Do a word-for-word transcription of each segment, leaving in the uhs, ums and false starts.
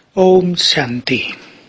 ओम शांति।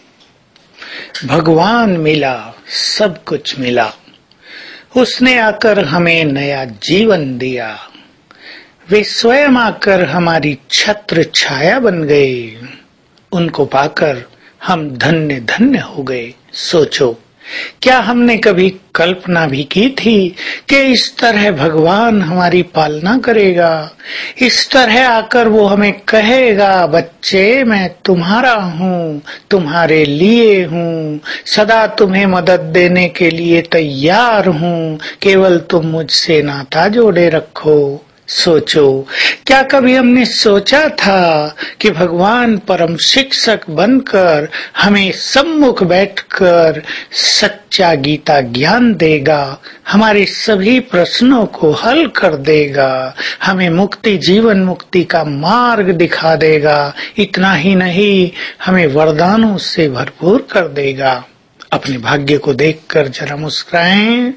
भगवान मिला, सब कुछ मिला। उसने आकर हमें नया जीवन दिया। वे स्वयं आकर हमारी छत्र छाया बन गए। उनको पाकर हम धन्य धन्य हो गए। सोचो, क्या हमने कभी कल्पना भी की थी कि इस तरह भगवान हमारी पालना करेगा? इस तरह आकर वो हमें कहेगा, बच्चे मैं तुम्हारा हूँ, तुम्हारे लिए हूँ, सदा तुम्हें मदद देने के लिए तैयार हूँ, केवल तुम मुझसे नाता जोड़े रखो। सोचो, क्या कभी हमने सोचा था कि भगवान परम शिक्षक बनकर हमें सम्मुख बैठकर सच्चा गीता ज्ञान देगा, हमारे सभी प्रश्नों को हल कर देगा, हमें मुक्ति जीवन मुक्ति का मार्ग दिखा देगा। इतना ही नहीं, हमें वरदानों से भरपूर कर देगा। अपने भाग्य को देखकर जरा मुस्कुराएं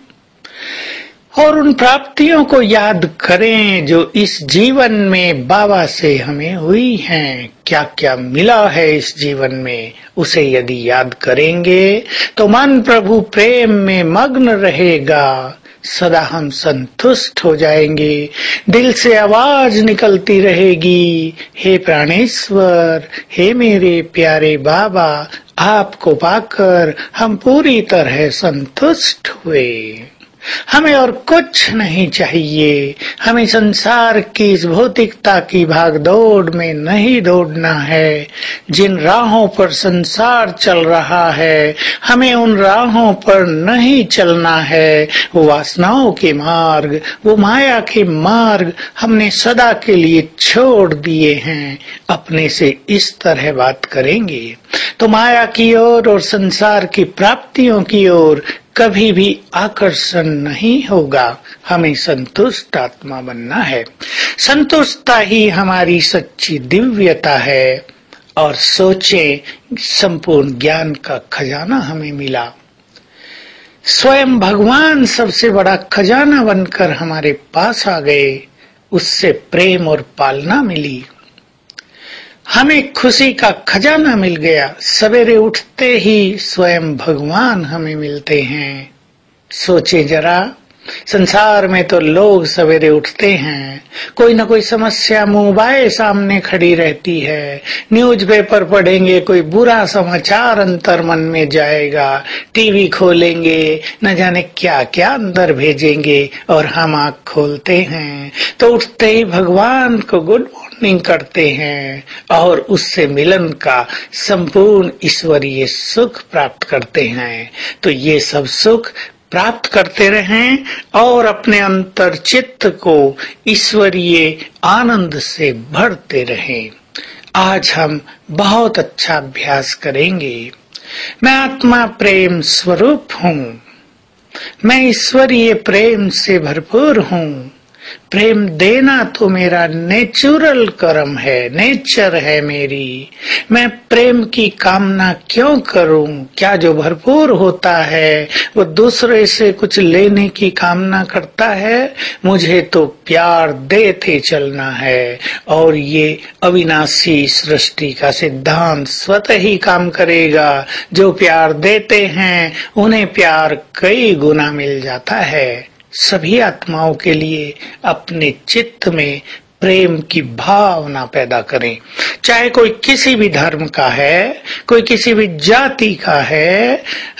और उन प्राप्तियों को याद करें जो इस जीवन में बाबा से हमें हुई हैं। क्या क्या मिला है इस जीवन में, उसे यदि याद करेंगे तो मन प्रभु प्रेम में मग्न रहेगा। सदा हम संतुष्ट हो जाएंगे। दिल से आवाज निकलती रहेगी, हे प्राणेश्वर, हे मेरे प्यारे बाबा, आपको पाकर हम पूरी तरह संतुष्ट हुए। हमें और कुछ नहीं चाहिए। हमें संसार की इस भौतिकता की भागदौड़ में नहीं दौड़ना है। जिन राहों पर संसार चल रहा है, हमें उन राहों पर नहीं चलना है। वो वासनाओं के मार्ग, वो माया के मार्ग हमने सदा के लिए छोड़ दिए हैं। अपने से इस तरह बात करेंगे तो माया की ओर और संसार की प्राप्तियों की ओर कभी भी आकर्षण नहीं होगा। हमें संतुष्ट आत्मा बनना है। संतुष्टता ही हमारी सच्ची दिव्यता है। और सोचें, संपूर्ण ज्ञान का खजाना हमें मिला। स्वयं भगवान सबसे बड़ा खजाना बनकर हमारे पास आ गए। उससे प्रेम और पालना मिली। हमें खुशी का खजाना मिल गया। सवेरे उठते ही स्वयं भगवान हमें मिलते हैं। सोचे जरा, संसार में तो लोग सवेरे उठते हैं, कोई न कोई समस्या मोबाइल सामने खड़ी रहती है। न्यूज़पेपर पढ़ेंगे, कोई बुरा समाचार अंतर मन में जाएगा। टीवी खोलेंगे, न जाने क्या क्या अंदर भेजेंगे। और हम आँख खोलते हैं तो उठते ही भगवान को गुड मॉर्निंग करते हैं और उससे मिलन का संपूर्ण ईश्वरीय सुख प्राप्त करते हैं। तो ये सब सुख प्राप्त करते रहें और अपने अंतर चित्त को ईश्वरीय आनंद से भरते रहें। आज हम बहुत अच्छा अभ्यास करेंगे। मैं आत्मा प्रेम स्वरूप हूँ। मैं ईश्वरीय प्रेम से भरपूर हूँ। प्रेम देना तो मेरा नेचुरल कर्म है, नेचर है मेरी। मैं प्रेम की कामना क्यों करूं? क्या जो भरपूर होता है वो दूसरे से कुछ लेने की कामना करता है? मुझे तो प्यार देते चलना है। और ये अविनाशी सृष्टि का सिद्धांत स्वतः ही काम करेगा। जो प्यार देते हैं उन्हें प्यार कई गुना मिल जाता है। सभी आत्माओं के लिए अपने चित्त में प्रेम की भावना पैदा करें। चाहे कोई किसी भी धर्म का है, कोई किसी भी जाति का है,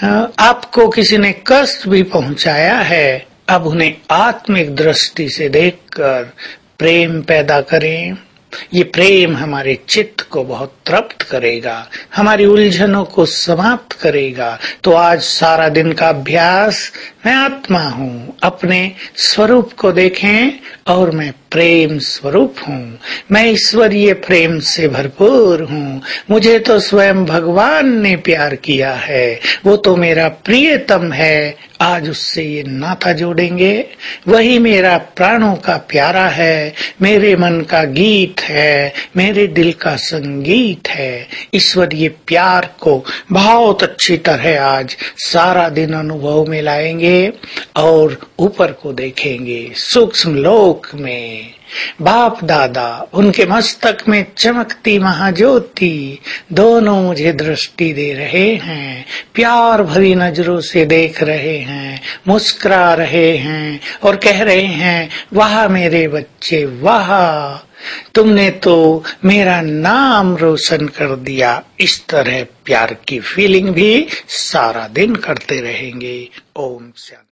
आपको किसी ने कष्ट भी पहुंचाया है, अब उन्हें आत्मिक दृष्टि से देखकर प्रेम पैदा करें। ये प्रेम हमारे चित्त को बहुत तृप्त करेगा, हमारी उलझनों को समाप्त करेगा। तो आज सारा दिन का अभ्यास, मैं आत्मा हूँ, अपने स्वरूप को देखें और मैं प्रेम स्वरूप हूँ। मैं ईश्वरीय प्रेम से भरपूर हूँ। मुझे तो स्वयं भगवान ने प्यार किया है। वो तो मेरा प्रियतम है। आज उससे ये नाता जोड़ेंगे। वही मेरा प्राणों का प्यारा है, मेरे मन का गीत है, मेरे दिल का संगीत है। ईश्वरीय प्यार को बहुत अच्छी तरह आज सारा दिन अनुभव में लाएंगे और ऊपर को देखेंगे, सूक्ष्म लोक में। बाप दादा उनके मस्तक में चमकती महाज्योति दोनों मुझे दृष्टि दे रहे हैं, प्यार भरी नजरों से देख रहे हैं, मुस्कुरा रहे हैं और कह रहे हैं, वाह मेरे बच्चे वाह, तुमने तो मेरा नाम रोशन कर दिया। इस तरह प्यार की फीलिंग भी सारा दिन करते रहेंगे। ओम शांति।